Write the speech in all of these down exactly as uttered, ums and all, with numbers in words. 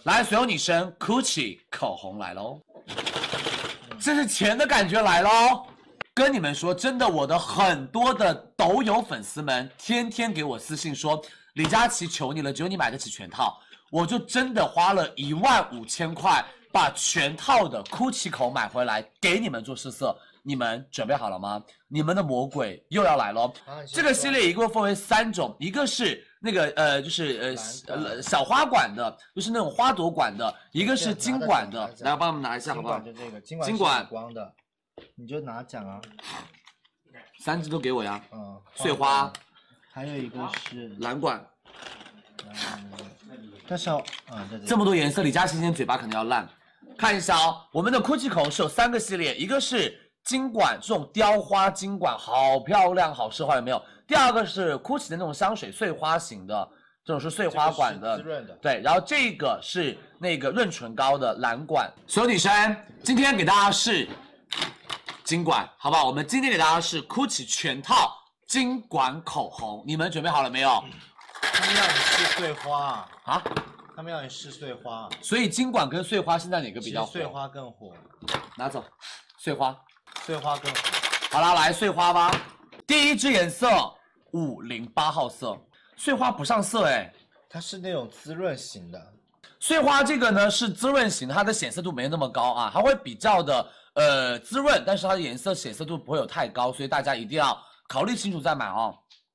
来，所有女生 ，Gucci 口红来喽，这是钱的感觉来喽。跟你们说，真的，我的很多的抖友粉丝们天天给我私信说，李佳琦求你了，只有你买得起全套，我就真的花了一万五千块把全套的 Gucci 口买回来给你们做试色。你们准备好了吗？你们的魔鬼又要来了。啊、这个系列一共分为三种，一个是那个呃，就是呃呃小花管的，就是那种花朵管的；一个是金管的。来，帮我们拿一下好不好？ 金管就这个，金管金管光的，你就拿奖啊。 三支都给我呀。 嗯。 碎花。 还有一个是蓝管。 嗯。但是啊，这这么多颜色，李佳琦今天嘴巴肯定要烂。看一下哦，我们的 Gucci 口红是有三个系列，一个是金管这种雕花金管，好漂亮，好奢华，有没有？第二个是 Gucci 的那种香水碎花型的，这种是碎花管的， 滋润的。对， 然后这个是那个润唇膏的蓝管。所有女生，今天给大家是金管，好不好？我们今天给大家是 Gucci 全套金管口红，你们准备好了没有？ 他们让你试碎花啊？ 他们让你试碎花， 所以金管跟碎花现在哪个比较火？ 碎花更火。 拿走，碎花。 碎花更火。 好啦，来碎花吧。第一支颜色五零八号色，碎花不上色哎， 它是那种滋润型的。 碎花这个呢是滋润型，它的显色度没那么高啊，它会比较的呃滋润，但是它的颜色显色度不会有太高，所以大家一定要考虑清楚再买哦。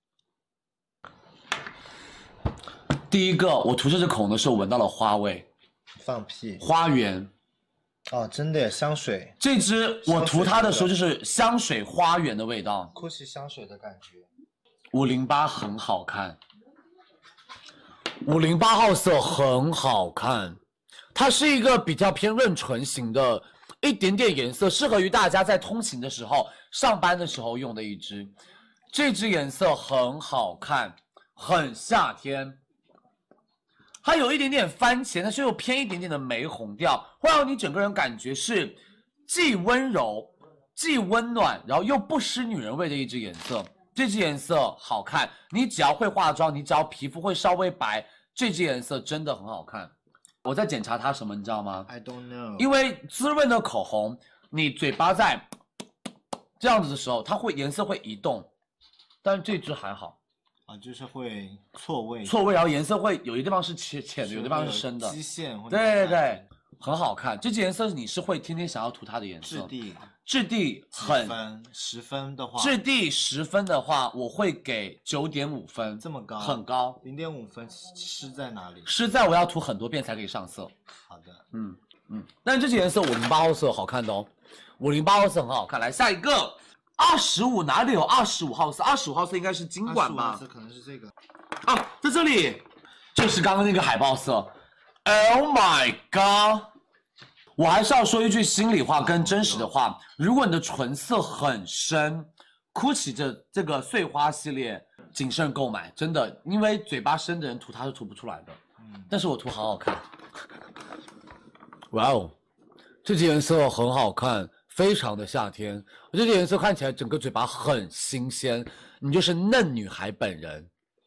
第一个，我涂这支口红的时候闻到了花味， 放屁， 花园。 哦，真的耶，香水。 这支我涂它的时候就是香水花园的味道 ，Gucci 香水的感觉。 五零八很好看，五零八号色很好看，它是一个比较偏润唇型的，一点点颜色，适合于大家在通勤的时候、上班的时候用的一支。这支颜色很好看，很夏天。它有一点点番茄，但是又偏一点点的玫红调，会让你整个人感觉是既温柔、既温暖，然后又不失女人味的一支颜色。这支颜色好看，你只要会化妆，你只要皮肤会稍微白，这支颜色真的很好看。我在检查它什么，你知道吗 ？I don't know。 因为滋润的口红，你嘴巴在这样子的时候，它会颜色会移动，但是这支还好。 啊，就是会错位， 错位，然后颜色会有一地方是浅浅的，有的地方是深的， 基线会。 对对对，很好看。这支颜色你是会天天想要涂它的颜色。 质地， 质地很分十分的话， 质地十分的话，我会给九点五分， 这么高， 很高。 零点五分湿在哪里？ 湿在我要涂很多遍才可以上色。 好的， 嗯嗯，但这支颜色五零八号色好看的哦，五零八号色很好看。来下一个。二十五哪里有二十五号色？二十五号色应该是金管吧？ 二十五号色可能是这个。 啊，在这里，就是刚刚那个海报色。Oh my god！ 我还是要说一句心里话跟真实的话，如果你的唇色很深 ，Gucci 这这个碎花系列谨慎购买，真的，因为嘴巴深的人涂它是涂不出来的。嗯，但是我涂好好看。哇哦，这支颜色很好看。非常的夏天，我这支颜色看起来整个嘴巴很新鲜，你就是嫩女孩本人，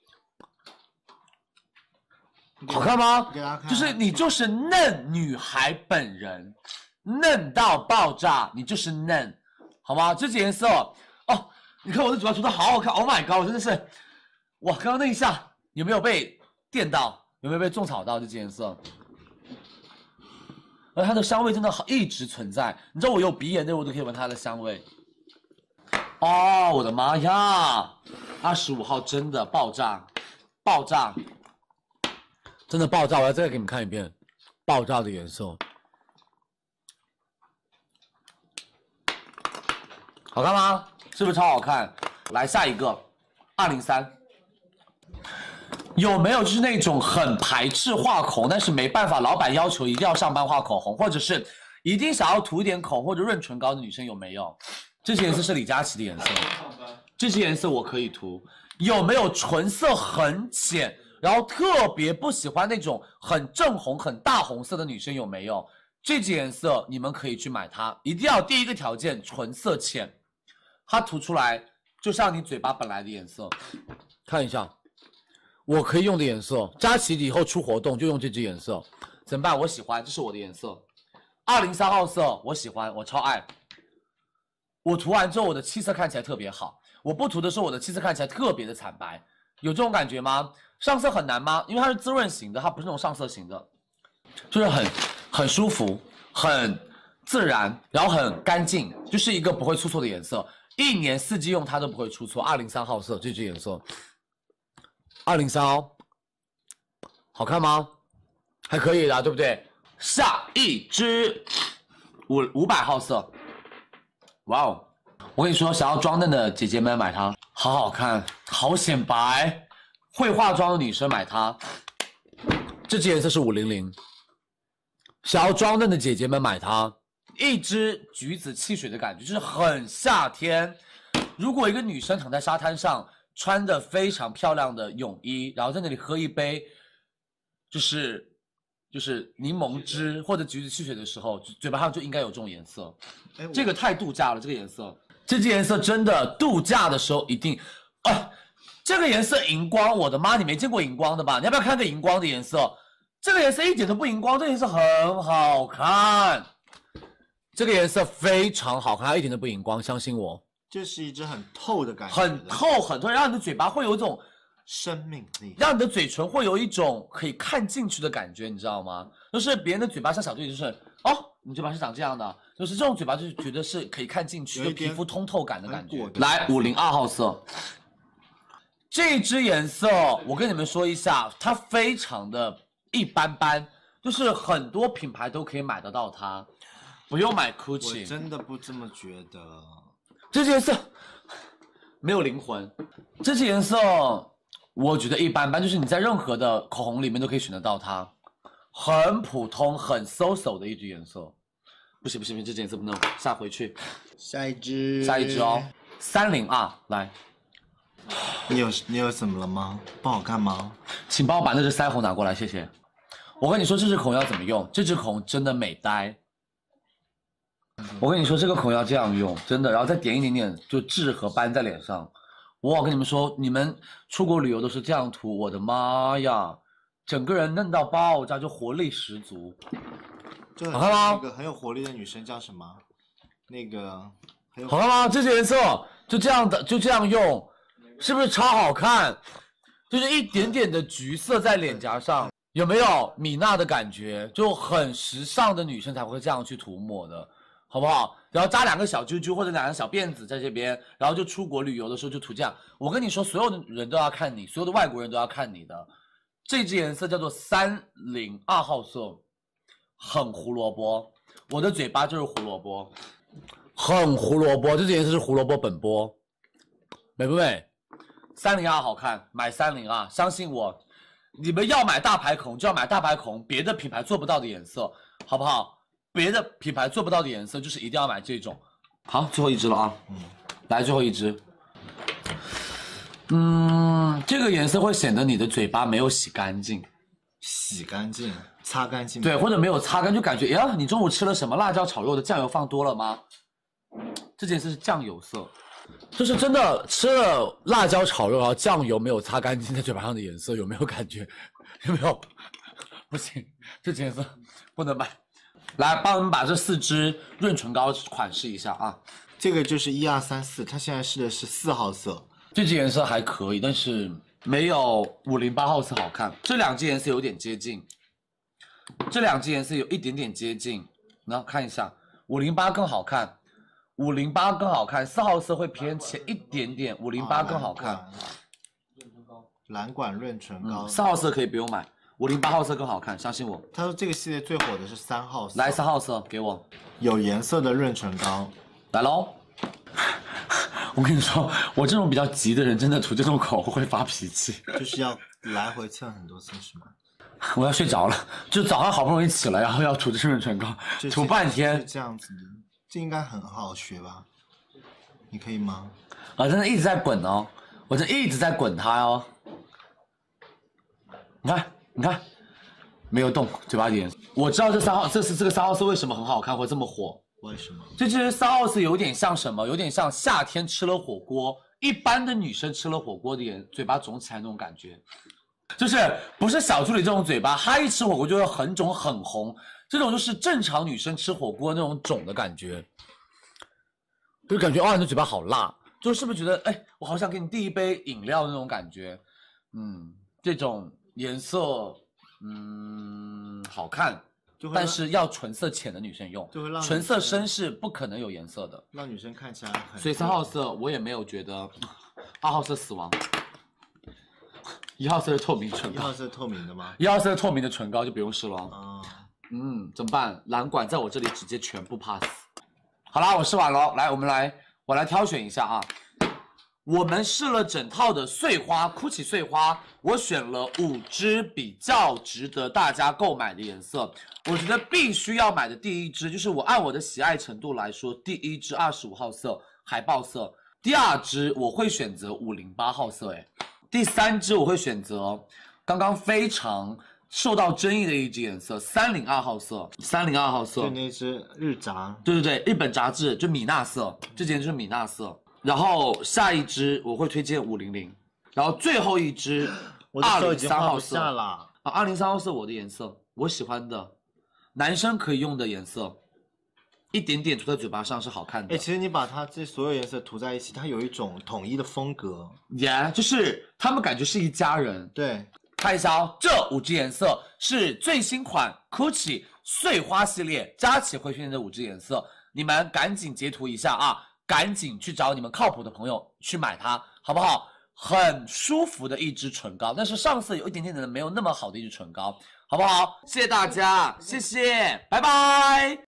好看吗？就是你就是嫩女孩本人，嫩到爆炸，你就是嫩，好吗？这支颜色哦，你看我的嘴巴涂的好好看 ，Oh my god，我真的是，哇，刚刚那一下有没有被电到？有没有被种草到这支颜色？而它的香味真的好，一直存在。你知道我有鼻炎的，我都可以闻它的香味。哦，我的妈呀！二十五号真的爆炸，爆炸，真的爆炸！我要再给你们看一遍，爆炸的颜色，好看吗？是不是超好看？来下一个，二零三。有没有就是那种很排斥画口红，但是没办法，老板要求一定要上班画口红，或者是一定想要涂一点口红或者润唇膏的女生有没有？这支颜色是李佳琦的颜色，这支颜色我可以涂。有没有唇色很浅，然后特别不喜欢那种很正红、很大红色的女生有没有？这支颜色你们可以去买它，一定要第一个条件唇色浅，它涂出来就像你嘴巴本来的颜色。看一下。我可以用的颜色，佳琦以后出活动就用这支颜色， 怎么办？我喜欢，这是我的颜色。二零三号色我喜欢，我超爱。我涂完之后，我的气色看起来特别好。我不涂的时候，我的气色看起来特别的惨白，有这种感觉吗？上色很难吗？因为它是滋润型的，它不是那种上色型的，就是很很舒服，很自然，然后很干净，就是一个不会出错的颜色。一年四季用它都不会出错。二零三号色这支颜色，二零三哦，好看吗？还可以的，对不对？下一支五五百号色，哇哦！我跟你说，想要装嫩的姐姐们买它，好好看，好显白。会化妆的女生买它，这支颜色是五零零。想要装嫩的姐姐们买它，一支橘子汽水的感觉，就是很夏天。如果一个女生躺在沙滩上，穿的非常漂亮的泳衣，然后在那里喝一杯，就是就是柠檬汁或者橘子汽水的时候，嘴巴上就应该有这种颜色。这个太度假了，这个颜色。这支颜色真的度假的时候一定，啊，这个颜色荧光，我的妈，你没见过荧光的吧？你要不要看个荧光的颜色？这个颜色一点都不荧光，这个颜色很好看，这个颜色非常好看，它一点都不荧光，相信我。 这是一支很透的感觉， 很透很透，让你的嘴巴会有一种生命力， 让你的嘴唇会有一种可以看进去的感觉，你知道吗？就是别人的嘴巴像小队，就是哦，你嘴巴是长这样的，就是这种嘴巴就是觉得是可以看进去，就皮肤通透感的感觉。来，五零二号色，这支颜色我跟你们说一下，它非常的一般般，就是很多品牌都可以买得到它，不用买 Gucci。 我真的不这么觉得。 这支颜色没有灵魂，这支颜色我觉得一般般，就是你在任何的口红里面都可以选得到它，很普通很 so so 的一支颜色。不行不行不行，这支颜色不能下回去。 下一支， 下一支哦，三零二，来。 你有你有怎么了吗？不好看吗？ 请帮我把那支腮红拿过来，谢谢。我跟你说这支口红要怎么用，这支口红真的美呆。我跟你说，这个口红要这样用，真的，然后再点一点点就痣和斑在脸上。我跟你们说，你们出国旅游都是这样涂，我的妈呀，整个人嫩到爆炸，就活力十足。 就好看吗？ 那个很有活力的女生叫什么？那个很有好看吗？这支颜色就这样的，就这样用，是不是超好看？就是一点点的橘色在脸颊上，有没有米娜的感觉？就很时尚的女生才会这样去涂抹的。好不好？然后扎两个小揪揪或者两个小辫子在这边，然后就出国旅游的时候就涂这样。我跟你说，所有的人都要看你，所有的外国人都要看你的。这支颜色叫做三零二号色，很胡萝卜。我的嘴巴就是胡萝卜，很胡萝卜。这支颜色是胡萝卜本波，美不美？三零二好看，买三零二，相信我。你们要买大牌口红就要买大牌口红，别的品牌做不到的颜色，好不好？别的品牌做不到的颜色，就是一定要买这种。好，最后一支了啊，嗯，来最后一支。嗯，这个颜色会显得你的嘴巴没有洗干净， 洗干净，擦干净。 对，或者没有擦干，就感觉呀，你中午吃了什么辣椒炒肉的酱油放多了吗？这件色是酱油色，就是真的吃了辣椒炒肉，然后酱油没有擦干净在嘴巴上的颜色，有没有感觉？有没有？不行，这件色不能买。来，帮我们把这四支润唇膏款试一下啊！ 这个就是一二三四，它现在试的是四号色， 这支颜色还可以，但是没有五零八号色好看。这两支颜色有点接近，这两支颜色有一点点接近，然后看一下，五零八更好看，五零八更好看，四号色会偏浅一点点，五零八更好看。 润唇膏，蓝管润唇膏， 四、嗯、号色可以不用买。五零八号色更好看，相信我。 他说这个系列最火的是三号色。 来，三号色给我。 有颜色的润唇膏， 来喽！我跟你说，我这种比较急的人，真的涂这种口红会发脾气。 就是要来回蹭很多次，是吗？ 我要睡着了，就早上好不容易起来，然后要涂这润唇膏，涂半天。 是这样子的，这应该很好学吧？你可以吗？ 啊，真的一直在滚哦，我真的一直在滚它哦。你看。你看，没有动，嘴巴点。我知道这三号，这是这个三号色为什么很好看，会这么火？ 为什么？ 这支三号色有点像什么？有点像夏天吃了火锅，一般的女生吃了火锅的眼嘴巴肿起来那种感觉。 就是不是小助理这种嘴巴，她一吃火锅就会很肿很红，这种就是正常女生吃火锅那种肿的感觉，就感觉哇，你的嘴巴好辣，就是不是觉得哎，我好想给你递一杯饮料那种感觉，嗯，这种颜色，嗯，好看。但是要纯色浅的女生用， 就会让纯色深是不可能有颜色的， 让女生看起来很。 所以三号色我也没有觉得，二号色死亡，一号色是透明唇膏， 一号色透明的吗？ 一号色透明的唇膏就不用试了。 啊， 嗯，怎么办？蓝管在我这里直接全部 pass。好啦，我试完了，来，我们来，我来挑选一下啊。我们试了整套的碎花，GUCCI碎花，我选了五支比较值得大家购买的颜色。我觉得必须要买的第一支，就是我按我的喜爱程度来说，第一支二十五号色海豹色，第二支我会选择五零八号色，哎，第三支我会选择刚刚非常受到争议的一支颜色三零二号色，三零二号色， 就那支日杂， 对对对，日本杂志就米娜色，这件就是米娜色。然后下一支我会推荐五零零，然后最后一支二零三号色啦。 啊，二零三号色我的颜色，我喜欢的，男生可以用的颜色，一点点涂在嘴巴上是好看的。 哎，其实你把它这所有颜色涂在一起，它有一种统一的风格。 耶、yeah, 就是他们感觉是一家人。 对， 看一下哦，这五支颜色是最新款 GUCCI 碎花系列佳琦会推荐的五支颜色，你们赶紧截图一下啊！赶紧去找你们靠谱的朋友去买它，好不好？很舒服的一支唇膏，但是上色有一点点的没有那么好的一支唇膏，好不好？谢谢大家，谢谢，拜拜。